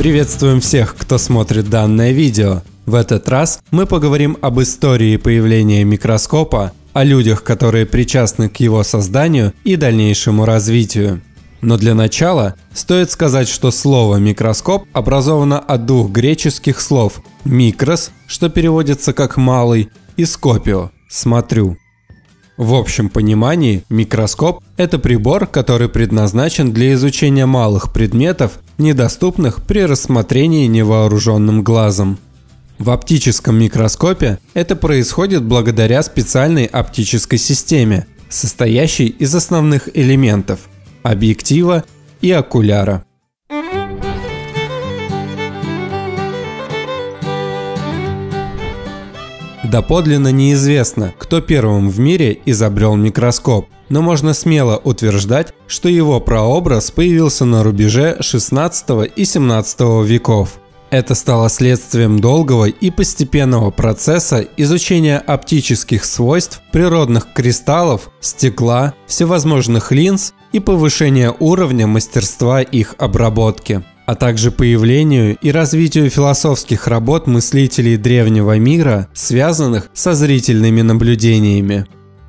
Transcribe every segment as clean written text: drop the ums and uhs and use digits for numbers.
Приветствуем всех, кто смотрит данное видео. В этот раз мы поговорим об истории появления микроскопа, о людях, которые причастны к его созданию и дальнейшему развитию. Но для начала стоит сказать, что слово «микроскоп» образовано от двух греческих слов «микрос», что переводится как «малый», и «скопио» – «смотрю». В общем понимании микроскоп – это прибор, который предназначен для изучения малых предметов, недоступных при рассмотрении невооруженным глазом. В оптическом микроскопе это происходит благодаря специальной оптической системе, состоящей из основных элементов – объектива и окуляра. Доподлинно неизвестно, кто первым в мире изобрел микроскоп, но можно смело утверждать, что его прообраз появился на рубеже XVI и XVII веков. Это стало следствием долгого и постепенного процесса изучения оптических свойств природных кристаллов, стекла, всевозможных линз и повышения уровня мастерства их обработки, а также появлению и развитию философских работ мыслителей древнего мира, связанных со зрительными наблюдениями.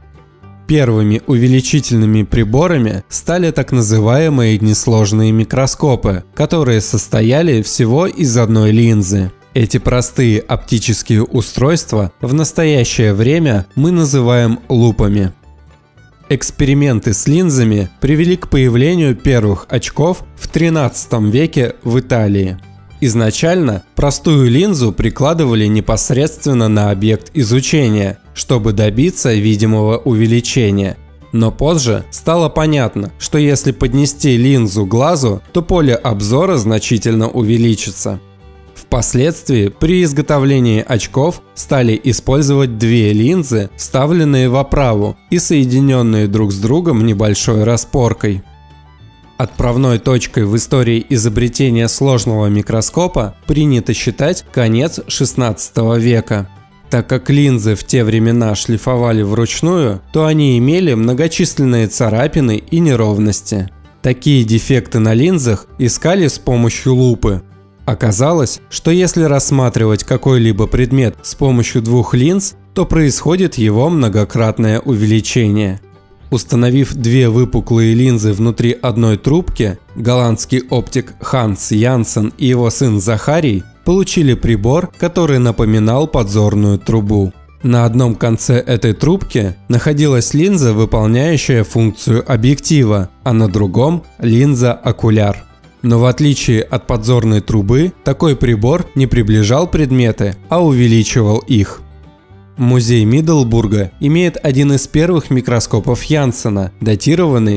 Первыми увеличительными приборами стали так называемые несложные микроскопы, которые состояли всего из одной линзы. Эти простые оптические устройства в настоящее время мы называем лупами. Эксперименты с линзами привели к появлению первых очков в XIII веке в Италии. Изначально простую линзу прикладывали непосредственно на объект изучения, чтобы добиться видимого увеличения. Но позже стало понятно, что если поднести линзу к глазу, то поле обзора значительно увеличится. Впоследствии при изготовлении очков стали использовать две линзы, вставленные в оправу и соединенные друг с другом небольшой распоркой. Отправной точкой в истории изобретения сложного микроскопа принято считать конец XVI века. Так как линзы в те времена шлифовали вручную, то они имели многочисленные царапины и неровности. Такие дефекты на линзах искали с помощью лупы. Оказалось, что если рассматривать какой-либо предмет с помощью двух линз, то происходит его многократное увеличение. Установив две выпуклые линзы внутри одной трубки, голландский оптик Ханс Янсен и его сын Захарий получили прибор, который напоминал подзорную трубу. На одном конце этой трубки находилась линза, выполняющая функцию объектива, а на другом – линза-окуляр. Но в отличие от подзорной трубы, такой прибор не приближал предметы, а увеличивал их. Музей Мидdelburga имеет один из первых микроскопов Янсена, датированный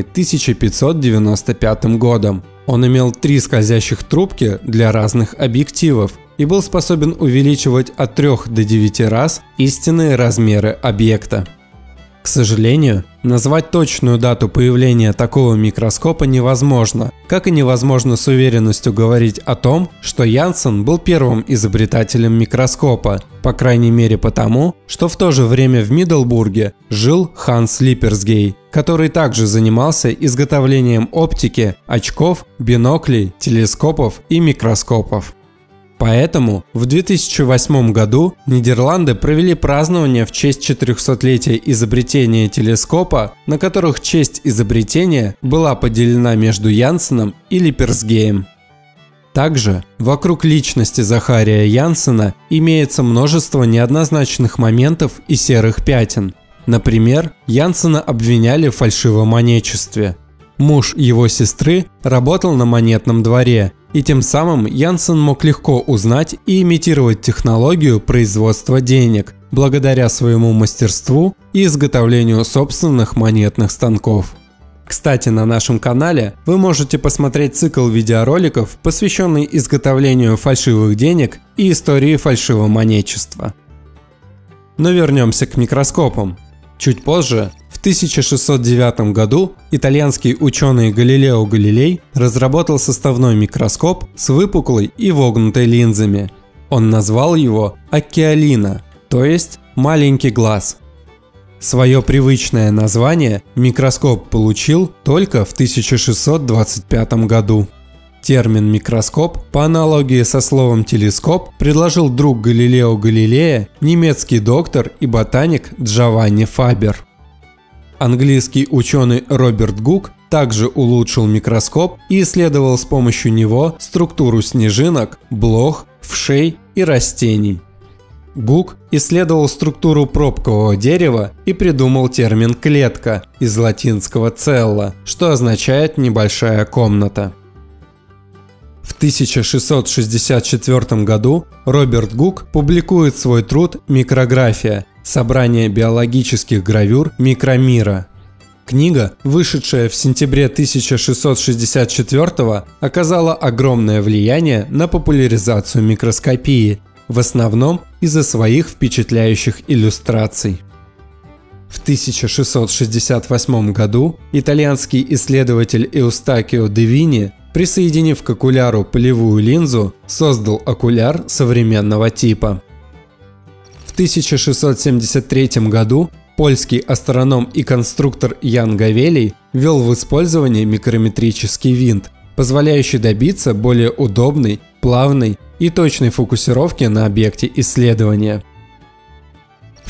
1595 годом. Он имел 3 скользящих трубки для разных объективов и был способен увеличивать от 3 до 9 раз истинные размеры объекта. К сожалению, назвать точную дату появления такого микроскопа невозможно, как и невозможно с уверенностью говорить о том, что Янсен был первым изобретателем микроскопа, по крайней мере потому, что в то же время в Мидdelburге жил Ханс Липперсгей, который также занимался изготовлением оптики, очков, биноклей, телескопов и микроскопов. Поэтому в 2008 году Нидерланды провели празднование в честь 400-летия изобретения телескопа, на которых честь изобретения была поделена между Янсеном и Липперсгеем. Также вокруг личности Захария Янсена имеется множество неоднозначных моментов и серых пятен. Например, Янсена обвиняли в фальшивомонетчестве. Муж его сестры работал на монетном дворе, и тем самым Янсен мог легко узнать и имитировать технологию производства денег, благодаря своему мастерству и изготовлению собственных монетных станков. Кстати, на нашем канале вы можете посмотреть цикл видеороликов, посвященный изготовлению фальшивых денег и истории фальшивомонетчества. Но вернемся к микроскопам. Чуть позже, в 1609 году, итальянский ученый Галилео Галилей разработал составной микроскоп с выпуклой и вогнутой линзами. Он назвал его «Occhialino», то есть «маленький глаз». Свое привычное название микроскоп получил только в 1625 году. Термин «микроскоп» по аналогии со словом «телескоп» предложил друг Галилео Галилея, немецкий доктор и ботаник Джованни Фабер. Английский ученый Роберт Гук также улучшил микроскоп и исследовал с помощью него структуру снежинок, блох, вшей и растений. Гук исследовал структуру пробкового дерева и придумал термин «клетка» из латинского «cella», что означает «небольшая комната». В 1664 году Роберт Гук публикует свой труд «Микрография. Собрание биологических гравюр микромира». Книга, вышедшая в сентябре 1664, оказала огромное влияние на популяризацию микроскопии, в основном из-за своих впечатляющих иллюстраций. В 1668 году итальянский исследователь Эустакио де Вини, присоединив к окуляру полевую линзу, создал окуляр современного типа. В 1673 году польский астроном и конструктор Ян Гавелий ввел в использование микрометрический винт, позволяющий добиться более удобной, плавной и точной фокусировки на объекте исследования. В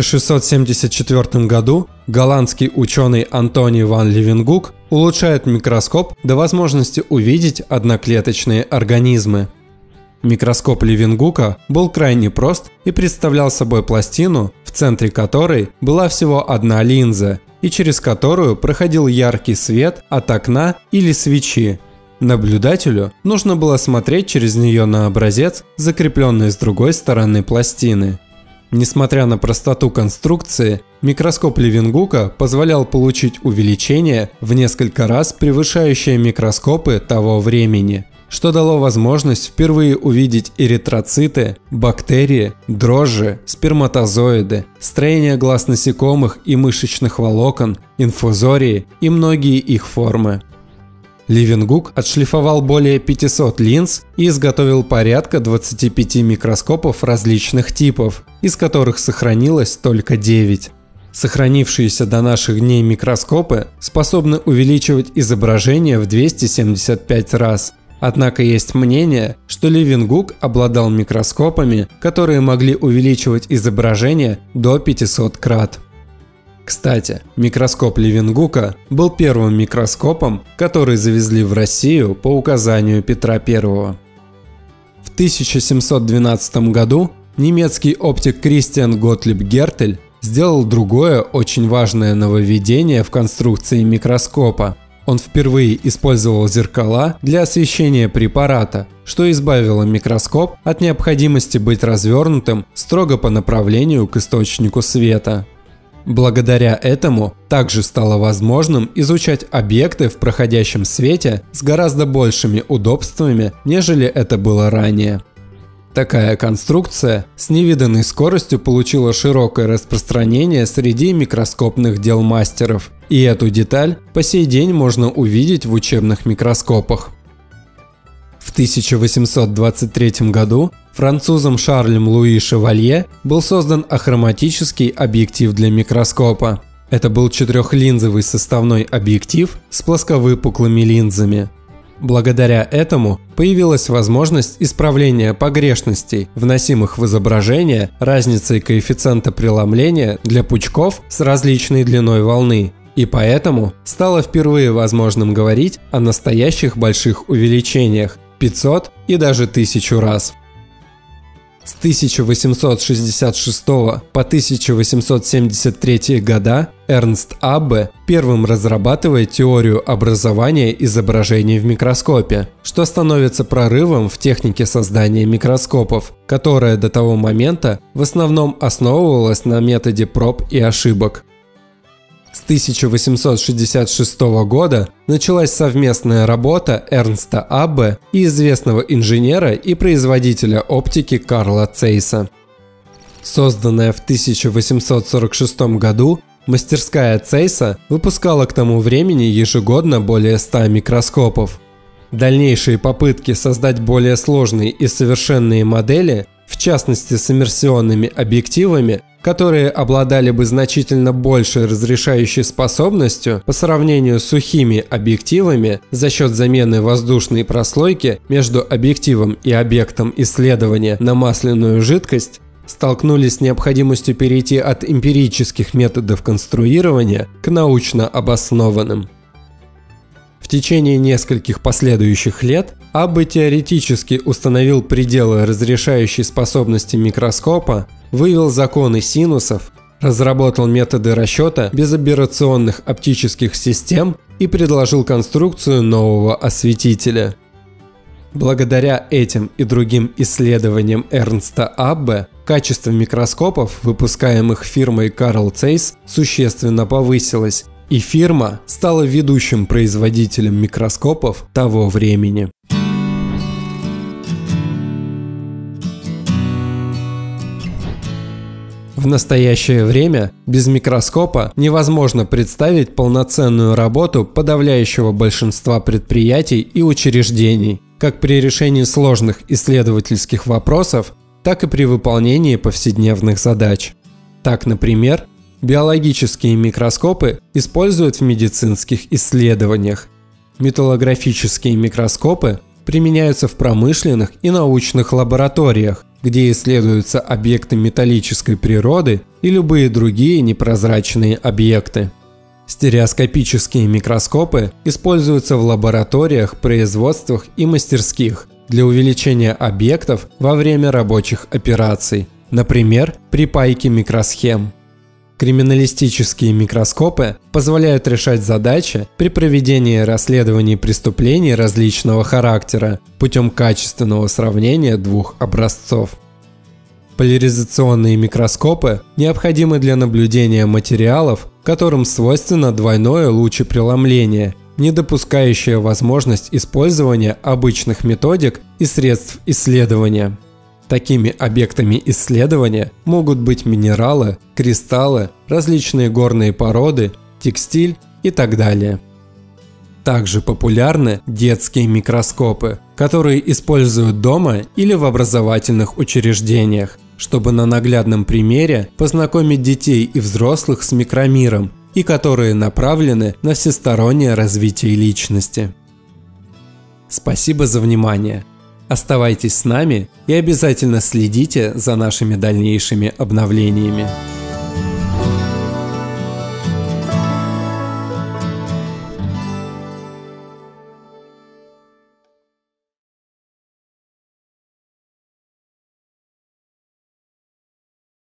1674 году голландский ученый Антоний ван Левенгук улучшает микроскоп до возможности увидеть одноклеточные организмы. Микроскоп Левенгука был крайне прост и представлял собой пластину, в центре которой была всего одна линза, и через которую проходил яркий свет от окна или свечи. Наблюдателю нужно было смотреть через нее на образец, закрепленный с другой стороны пластины. Несмотря на простоту конструкции, микроскоп Левенгука позволял получить увеличение в несколько раз превышающее микроскопы того времени, что дало возможность впервые увидеть эритроциты, бактерии, дрожжи, сперматозоиды, строение глаз насекомых и мышечных волокон, инфузории и многие их формы. Левенгук отшлифовал более 500 линз и изготовил порядка 25 микроскопов различных типов, из которых сохранилось только 9. Сохранившиеся до наших дней микроскопы способны увеличивать изображение в 275 раз. Однако есть мнение, что Левенгук обладал микроскопами, которые могли увеличивать изображение до 500 крат. Кстати, микроскоп Левенгука был первым микроскопом, который завезли в Россию по указанию Петра I. В 1712 году немецкий оптик Кристиан Готлиб Гертель сделал другое очень важное нововведение в конструкции микроскопа. Он впервые использовал зеркала для освещения препарата, что избавило микроскоп от необходимости быть развернутым строго по направлению к источнику света. Благодаря этому также стало возможным изучать объекты в проходящем свете с гораздо большими удобствами, нежели это было ранее. Такая конструкция с невиданной скоростью получила широкое распространение среди микроскопных дел мастеров, и эту деталь по сей день можно увидеть в учебных микроскопах. В 1823 году французом Шарлем Луи Шевалье был создан ахроматический объектив для микроскопа. Это был четырехлинзовый составной объектив с плосковыпуклыми линзами. Благодаря этому появилась возможность исправления погрешностей, вносимых в изображение разницей коэффициента преломления для пучков с различной длиной волны, и поэтому стало впервые возможным говорить о настоящих больших увеличениях – 500 и даже 1000 раз. С 1866 по 1873 года Эрнст Аббе первым разрабатывает теорию образования изображений в микроскопе, что становится прорывом в технике создания микроскопов, которая до того момента в основном основывалась на методе проб и ошибок. С 1866 года началась совместная работа Эрнста Аббе и известного инженера и производителя оптики Карла Цейса. Созданная в 1846 году, мастерская Цейса выпускала к тому времени ежегодно более 100 микроскопов. Дальнейшие попытки создать более сложные и совершенные модели, в частности с иммерсионными объективами, которые обладали бы значительно большей разрешающей способностью по сравнению с сухими объективами за счет замены воздушной прослойки между объективом и объектом исследования на масляную жидкость, столкнулись с необходимостью перейти от эмпирических методов конструирования к научно обоснованным. В течение нескольких последующих лет Аббе теоретически установил пределы разрешающей способности микроскопа, вывел законы синусов, разработал методы расчета безаберрационных оптических систем и предложил конструкцию нового осветителя. Благодаря этим и другим исследованиям Эрнста Аббе качество микроскопов, выпускаемых фирмой Carl Zeiss, существенно повысилось, и фирма стала ведущим производителем микроскопов того времени. В настоящее время без микроскопа невозможно представить полноценную работу подавляющего большинства предприятий и учреждений, как при решении сложных исследовательских вопросов, так и при выполнении повседневных задач. Так, например, биологические микроскопы используют в медицинских исследованиях. Металлографические микроскопы применяются в промышленных и научных лабораториях, где исследуются объекты металлической природы и любые другие непрозрачные объекты. Стереоскопические микроскопы используются в лабораториях, производствах и мастерских для увеличения объектов во время рабочих операций, например, при пайке микросхем. Криминалистические микроскопы позволяют решать задачи при проведении расследований преступлений различного характера путем качественного сравнения двух образцов. Поляризационные микроскопы необходимы для наблюдения материалов, которым свойственно двойное лучепреломление, не допускающее возможность использования обычных методик и средств исследования. Такими объектами исследования могут быть минералы, кристаллы, различные горные породы, текстиль и так далее. Также популярны детские микроскопы, которые используют дома или в образовательных учреждениях, чтобы на наглядном примере познакомить детей и взрослых с микромиром, и которые направлены на всестороннее развитие личности. Спасибо за внимание! Оставайтесь с нами и обязательно следите за нашими дальнейшими обновлениями.